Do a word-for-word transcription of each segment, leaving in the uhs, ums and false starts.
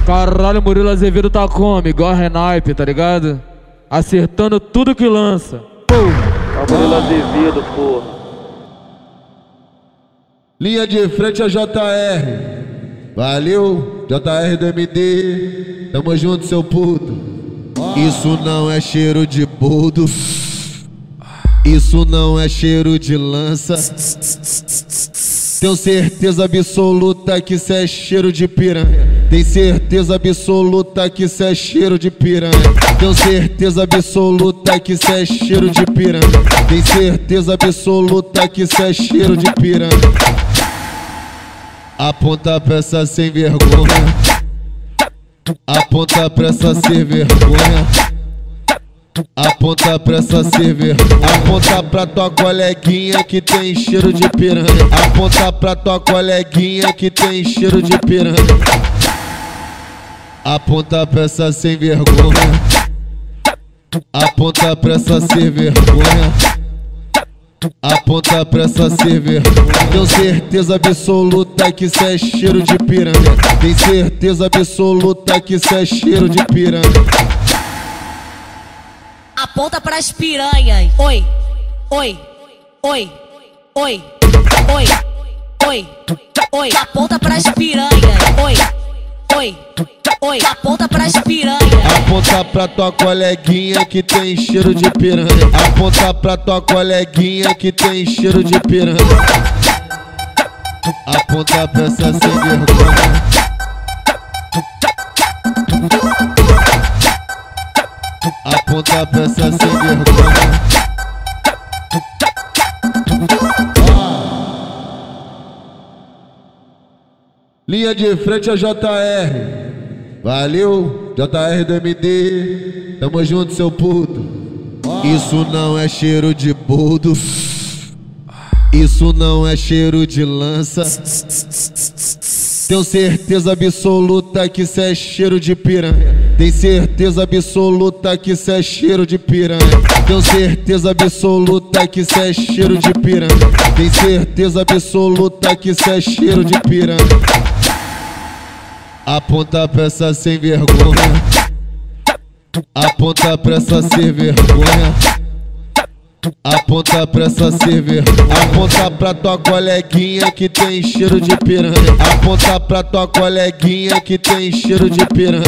Caralho, Murilo Azevedo tá como? Igual a Renaipe, tá ligado? Acertando tudo que lança. Pô. É o Murilo Azevedo, porra. Linha de frente a J R. Valeu, J R do M D. Tamo junto, seu puto. Isso não é cheiro de boldo. Isso não é cheiro de lança. Tenho certeza absoluta que cê é cheiro de piranha. Tem certeza absoluta que cê é cheiro de piranha. Tenho certeza absoluta que cê é cheiro de piranha. Tem certeza absoluta que cê é cheiro de piranha. Aponta pra essa sem vergonha. Aponta pra essa sem vergonha. Aponta pra essa sem vergonha. Aponta pra tua coleguinha que tem cheiro de piranha. Aponta pra tua coleguinha que tem cheiro de piranha. Aponta pra essa sem vergonha. Aponta pra essa sem vergonha. Aponta pra essa sem vergonha. Tenho certeza absoluta que cê é cheiro de piranha. Tem certeza absoluta que cê é cheiro de piranha. Aponta pras piranhas. Oi, oi, oi, oi, oi, oi, oi. Aponta pras piranhas. Oi, oi, oi. Aponta pras piranhas. Aponta pra tua coleguinha que tem cheiro de piranha. Aponta pra tua coleguinha que tem cheiro de piranha. Aponta pra essa sem vergonha. Aponta pra essa sem vergonha. Linha de frente a J R. Valeu, J R do M D. Tamo junto, seu puto. Isso não é cheiro de boldo. Isso não é cheiro de lança. Tenho certeza absoluta que cê é cheiro de piranha. Tem certeza absoluta que cê é cheiro de piranha. Tenho certeza absoluta que cê é cheiro de piranha. Tem certeza absoluta que cê é cheiro de piranha. Aponta pra essa sem vergonha. Aponta pra essa sem vergonha. Aponta pra essa sem vergonha. Aponta pra tua coleguinha que tem cheiro de piranha. Aponta pra tua coleguinha que tem cheiro de piranha.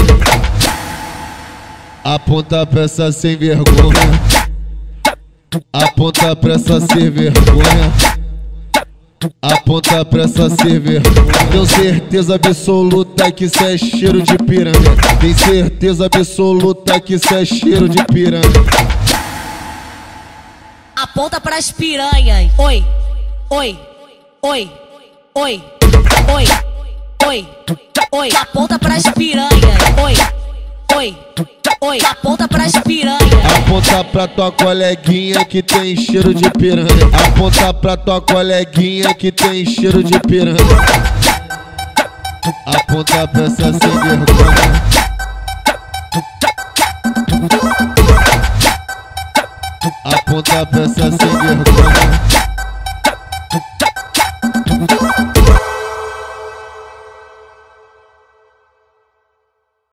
Aponta pra essa sem vergonha. Aponta pra essa sem vergonha. Aponta pra essa sem vergonha. Tenho certeza absoluta que cê é cheiro de piranha. Tem certeza absoluta que cê é cheiro de piranha. Aponta pras piranhas. Oi, oi, oi, oi, oi, oi, oi. Aponta pras piranhas. Oi, oi, oi. Aponta pras piranhas. Aponta pra tua coleguinha que tem cheiro de piranha. Aponta pra tua coleguinha que tem cheiro de piranha. Aponta pra essa sem vergonha. Aponta pra essa sem vergonha.